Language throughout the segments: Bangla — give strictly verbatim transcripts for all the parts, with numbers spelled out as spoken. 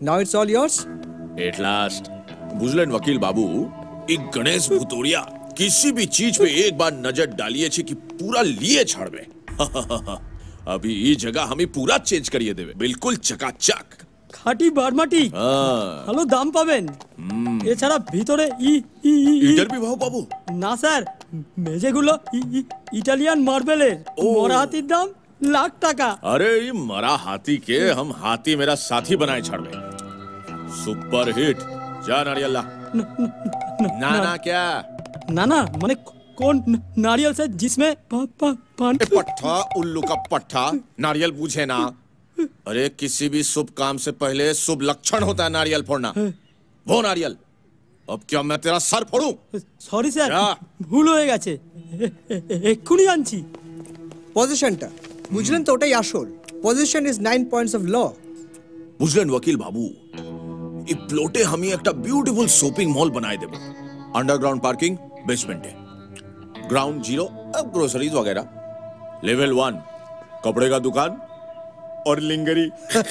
Now it's all yours. At last. बुझलेन वकील बाबू, एक गणेश भुतोरिया किसी भी चीज पे एक बार नजर डालिए छे कि पूरा लिए छाड़बे। अभी ये जगह हमें पूरा चेंज करिए देवे, बिल्कुल चकाचक। খাঁটি বারমাটি ভালো দাম পাবেন। এছাড়া ভিতরে ই ইটার भी भाव पाबो? না স্যার, মেঝেগুলো ইটালিয়ান মার্বেলের, মরা হাতির দাম লাখ টাকা। अरे ये मरा हाथी के हम हाथी मेरा साथी बनाए छाड़बे। Super hit. जा नारियल ला। ना ना क्या? ना ना माने कौन नारियल से जिसमें पान? पट्टा उल्लू का पट्टा, नारियल पूछे ना। अरे किसी भी शुभ काम से पहले शुभ लक्षण होता है नारियल फोड़ना। वो नारियल, अब क्या मैं तेरा सर फोड़ूं? सॉरी सर, भूल হয়ে গেছে, এক্ষুনি আনছি। পজিশনটা বুঝলেন তো, ওটাই আসল। Position is nine points of law. বুঝলেন वकील बाबू, ये प्लॉटे हमें एक ब्यूटीफुल शॉपिंग मॉल बनाए देबो। अंडरग्राउंड पार्किंग बेसमेंट है, ग्राउंड जीरो अब ग्रोसरीज वगैरह, लेवल वन कपड़े का दुकान और लिंगरी,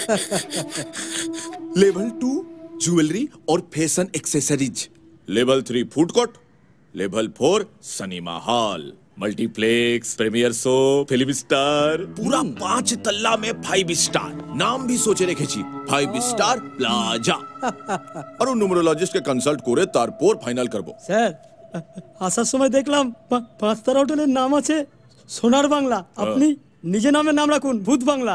लेवल टू ज्वेलरी और fashion accessories, level three food court, level four cinema hall, multiplex, premiere show, film star, पूरा पांच तल्ला में फाइव स्टार। नाम भी सोचे रेखे छी, फाइव स्टार प्लाजा। और न्यूमरोलॉजिस्ट के कंसल्ट करे तारपोर फाइनल करबो। স্যার, আসার সময় দেখলাম পাঁচতারা হোটেলের নাম আছে সোনার বাংলা, আপনি নিজে নামে নাম রাখুন ভূত বাংলা।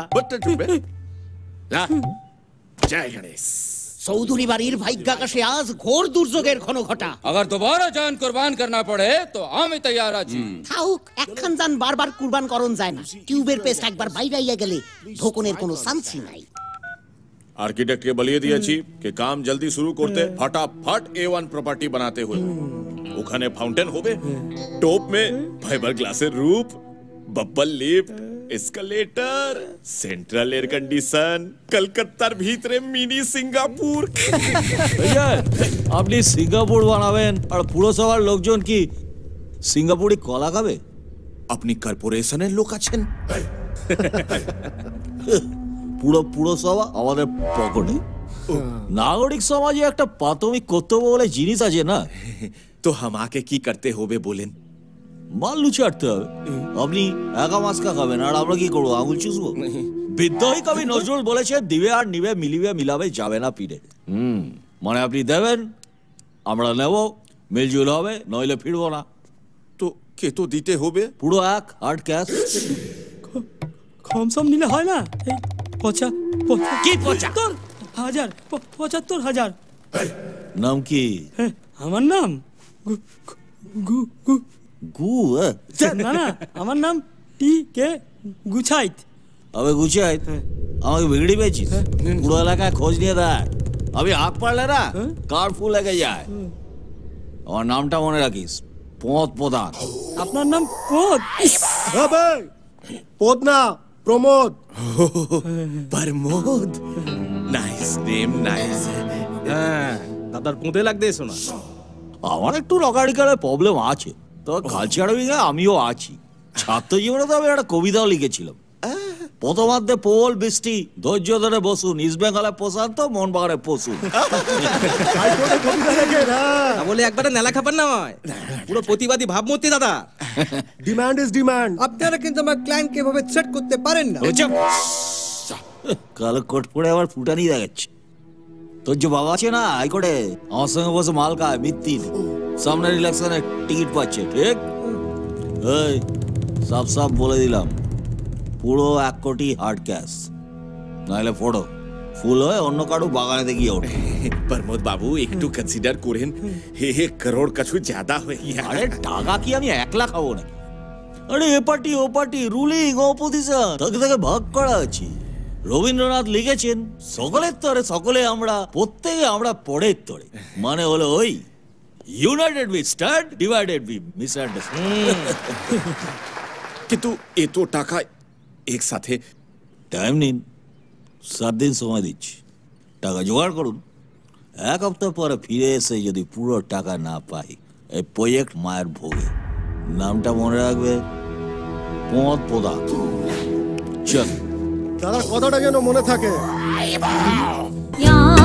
জয় গণেশ। চৌধুরী বাড়ির ভাগ্যাকাশে আজ ঘোর দুর্যোগের ঘন ঘটা। अगर दोबारा जान कुर्बान करना पड़े तो আমি তৈয়ার আছি। থাউক, একখান জান বারবার কুরবান করন যায় না। টিউবের পেস্ট একবার বাইরে আইয়া গেলে ধোকনের কোনো চান্সই নাই। आर्किटेक्ट के बलिए दिया छी कि काम जल्दी शुरू करते, फटाफट ए वन प्रॉपर्टी बनाते हुए ओखाने फाउंटेन होबे, टॉप में फाइबर ग्लासेर roof, bubble lift, escalator, central air condition, कलकत्तार भीतरे मिनी सिंगापुर। আপনি সিঙ্গাপুর বানাবেন আর পুরসভার লোকজন কি সিঙ্গাপুরি কলা খাবে? अपनी কর্পোরেশনের লোক আছেন। পুরো পুরসভা আমাদের পকেটে। নাগরিক সমাজে একটা প্রাথমিক কর্তব্য বলে জিনিস আছে না? তো আমাকে কি করতে হবে বলেন? মাল্লু ছাড়তে হবে। আপনি একা মাস্কা খাবেন আর আমরা কি করবো, আঙুল চুষবো? বিদ্রোহী কবি নজরুল বলেছে, দিবে আর নিবে মিলিবে মিলাবে যাবে না ফিরে। হুম, মানে আপনি দেবেন, আমরা নেব, মিলজুল হবে, নইলে ফিরবো না। তো কে তো দিতে হবে? পুরো এক হার্ড ক্যাশ। কম সম নিলে হয় না? এই পচা কি পঁচাত্তর হাজার, পঁচাত্তর হাজার। নাম কি? আমার নাম গু গু গু? না না, আমার নাম টি কে গুছাইত। আবে গুছাইত, আমাকে বিগড়ি পেয়েছিস? পুরো এলাকায় খোঁজ নিয়ে দেয়, আমি হাত পারলে না কার ফুল লেগে যায়। আমার নামটা মনে রাখিস, পদ প্রধান। আপনার নাম পদ? পদ না, Pramod. Pramod, nice name, nice. হ্যাঁ, দাদার পোঁতে লাগতে এসো না। আমার একটু রকারিকারের প্রবলেম আছে, তো কালচার উইংয়ে আমিও আছি। ছাত্র জীবনে তো আমি একটা কবিতাও লিখেছিলাম। প্রথমার্ধে পোল বৃষ্টি, ধৈর্য ধরে বসুন, ইস্ট বেঙ্গলে প্রশান্ত, মন বাগানে পশুন। বলে একবারে নেলা খাবার না হয়, পুরো প্রতিবাদী ভাবমূর্তি দাদা। Demand is demand. আপনারা কিন্তু আমার ক্লায়েন্টকে এভাবে থ্রেট করতে পারেন না। কালো কোট পরে আবার ফুটানি দেখাচ্ছে। তোর যে বাবা আছে না হাইকোর্টে, আমার সঙ্গে বসে মাল খায় মিত্তির, সামনের ইলেকশনে টিকিট পাচ্ছে, ঠিক? এই সব সব বলে দিলাম, পুরো এক কোটি হার্ড ক্যাশ, নাহলে ফটো ফুল হয়ে অন্য কারো বাগানে গিয়ে ওঠে। প্রমোদ বাবু একটু কনসিডার করেন, এক করোড় কিছু জ্যাদা হয়ে গিয়া। আরে টাকা কি আমি একলা খাবো নাকি? আরে এ পার্টি ও পার্টি, রুলিং অপোজিশন, তাকে তাকে ভাগ করা আছে। রবীন্দ্রনাথ লিখেছেন, সকলের তরে সকলে আমরা, প্রত্যেকে আমরা পরের তরে। মানে হলো ওই united we stand, divided we misunderstand. কিন্তু এত টাকা একসাথে? টাইম নিন, সাত দিন সময় দিচ্ছি, টাকা জোগাড় করুন। এক সপ্তাহ পরে ফিরে এসে যদি পুরো টাকা না পাই, এই প্রজেক্ট মায়ের ভোগে। নামটা মনে রাখবে, পদ প্রধান। চল, দাদার কথাটা যেন মনে থাকে।